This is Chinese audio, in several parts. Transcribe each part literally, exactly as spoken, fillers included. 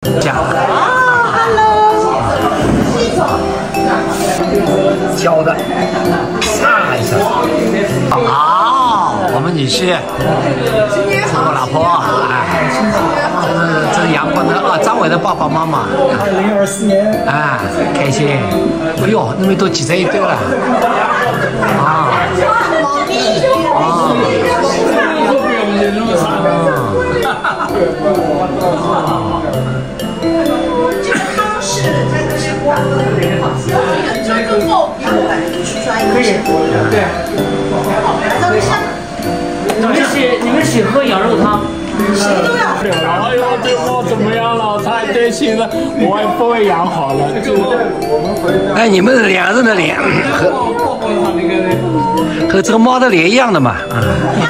讲啊 ，Hello， 教的，擦一下。好，我们女婿，是我老婆，哎，这是这是杨光的啊，张伟的爸爸妈妈。 二零二四年。 啊，开心。哎呦，那么多几岁一对了。啊。 这个汤是在这边挂的，这个肉比我来去抓一个。可以，对。来到一下。 你们喜你们喜喝羊肉汤？ 谁都要。 哎呦，这锅怎么样了？太开心了，我也不会养好了。 哎，你们两人的脸和和这个猫的脸一样的嘛，啊。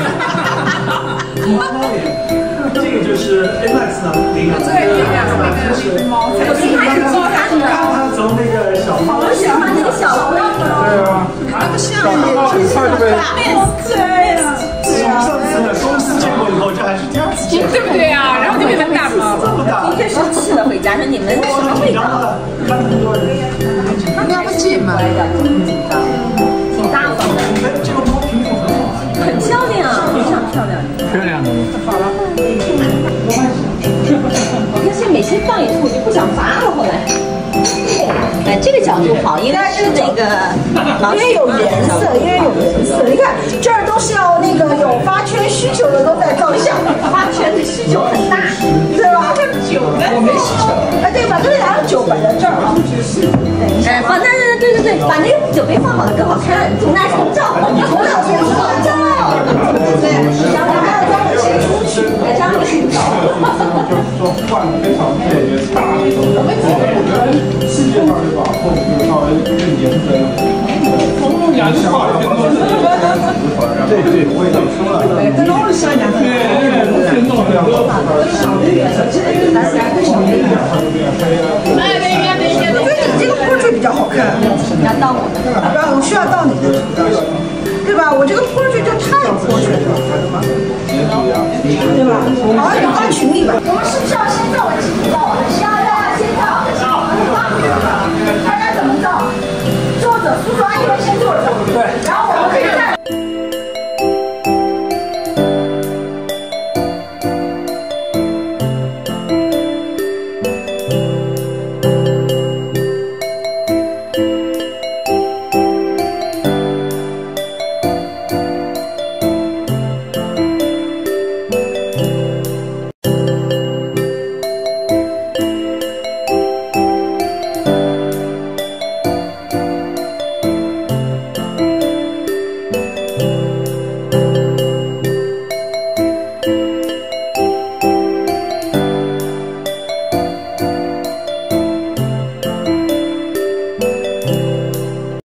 这个就是 A Max 的领养。对，领养的那个猫。我最开始做它的。它从那个小猫。 我喜欢那个小猫。 对啊。 那个像也是很大。对呀。 上次公司见过以后，这还是第二次见。 对不对啊？然后就变成大猫了。 今天生气了，回家说你们什么味道？ 看很多人。 那你要不近吗？ 挺大方的。 哎，这个猫品种很好。 很漂亮，非常漂亮。 漂亮的。 好了。你看现在每次放一次我就不想发了，后来。哎，这个角度好，因为是那个，因为有颜色，因为有颜色。你看这儿都是要那个有发圈需求的都在照相，发圈的需求很大，对吧？酒的我没需求。哎，对，把这两个酒摆在这儿啊。哎，放那那对对对，把那个酒杯放好了更好看，同大同照，同照同照。对，然后还要专门谁出去，来这样的寻找。 就是说换非常特别大的一种，我觉得世界上就把后就稍微更严格一点。风凉的话，对对，我也这么说了。 跟老师想讲，对， 很多很多小的原则，这个是咱家的小的原则。哎，等一下，等一下，等一下，你这个坡坠比较好看。要到我的对吧？然后需要到你的图的，对吧？我这个坡坠就太坡坠了，对吧？好，你发群里吧。我们是不是要？